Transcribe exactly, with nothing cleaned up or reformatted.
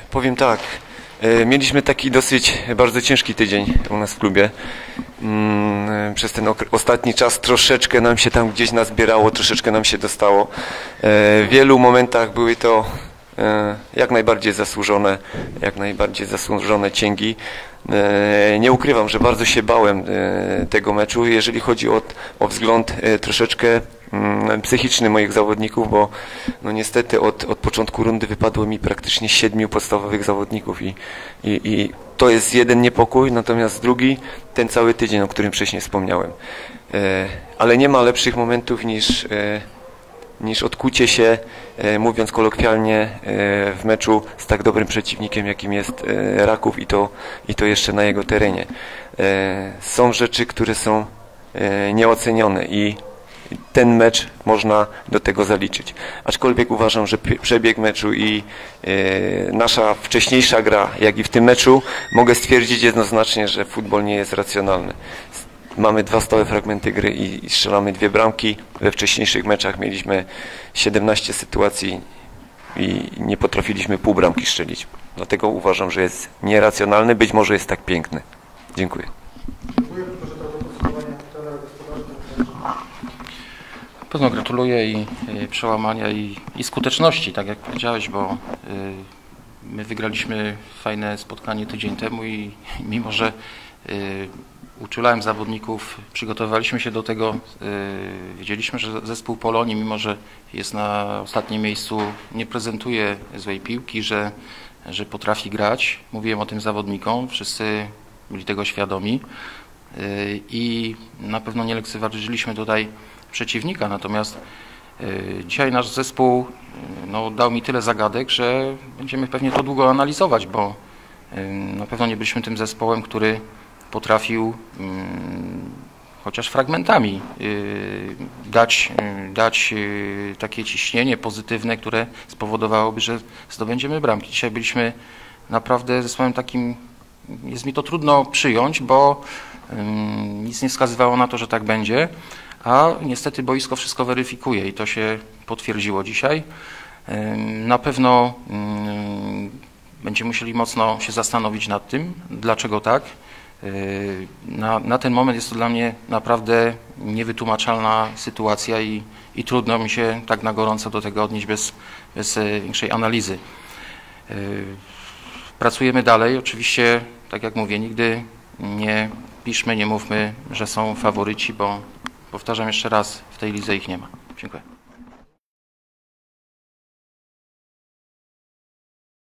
Powiem tak, mieliśmy taki dosyć bardzo ciężki tydzień u nas w klubie. Przez ten ostatni czas troszeczkę nam się tam gdzieś nazbierało, troszeczkę nam się dostało. W wielu momentach były to jak najbardziej zasłużone, jak najbardziej zasłużone cięgi. Nie ukrywam, że bardzo się bałem tego meczu, jeżeli chodzi o, o wzgląd troszeczkę psychiczny moich zawodników, bo no niestety od, od początku rundy wypadło mi praktycznie siedmiu podstawowych zawodników i, i, i to jest jeden niepokój, natomiast drugi ten cały tydzień, o którym wcześniej wspomniałem. Ale nie ma lepszych momentów niż niż odkucie się, mówiąc kolokwialnie, w meczu z tak dobrym przeciwnikiem, jakim jest Raków i to, i to jeszcze na jego terenie. Są rzeczy, które są nieocenione i ten mecz można do tego zaliczyć. Aczkolwiek uważam, że przebieg meczu i nasza wcześniejsza gra, jak i w tym meczu, mogę stwierdzić jednoznacznie, że futbol nie jest racjonalny. Mamy dwa stałe fragmenty gry i, i strzelamy dwie bramki. We wcześniejszych meczach mieliśmy siedemnaście sytuacji i nie potrafiliśmy pół bramki strzelić. Dlatego uważam, że jest nieracjonalny, być może jest tak piękny. Dziękuję. Na pewno gratuluję i, i przełamania i, i skuteczności, tak jak powiedziałeś, bo y, my wygraliśmy fajne spotkanie tydzień temu i mimo, że y, uczulałem zawodników, przygotowaliśmy się do tego, yy, wiedzieliśmy, że zespół Polonii, mimo że jest na ostatnim miejscu, nie prezentuje złej piłki, że, że potrafi grać. Mówiłem o tym zawodnikom, wszyscy byli tego świadomi yy, i na pewno nie lekceważyliśmy tutaj przeciwnika, natomiast yy, dzisiaj nasz zespół yy, no, dał mi tyle zagadek, że będziemy pewnie to długo analizować, bo yy, na pewno nie byliśmy tym zespołem, który potrafił hmm, chociaż fragmentami yy, dać, yy, dać yy, takie ciśnienie pozytywne, które spowodowałoby, że zdobędziemy bramki. Dzisiaj byliśmy naprawdę zespołem takim, jest mi to trudno przyjąć, bo yy, nic nie wskazywało na to, że tak będzie, a niestety boisko wszystko weryfikuje i to się potwierdziło dzisiaj. Yy, na pewno yy, będziemy musieli mocno się zastanowić nad tym, dlaczego tak. Na, na ten moment jest to dla mnie naprawdę niewytłumaczalna sytuacja i, i trudno mi się tak na gorąco do tego odnieść bez, bez większej analizy. Pracujemy dalej. Oczywiście, tak jak mówię, nigdy nie piszmy, nie mówmy, że są faworyci, bo powtarzam jeszcze raz, w tej lidze ich nie ma. Dziękuję.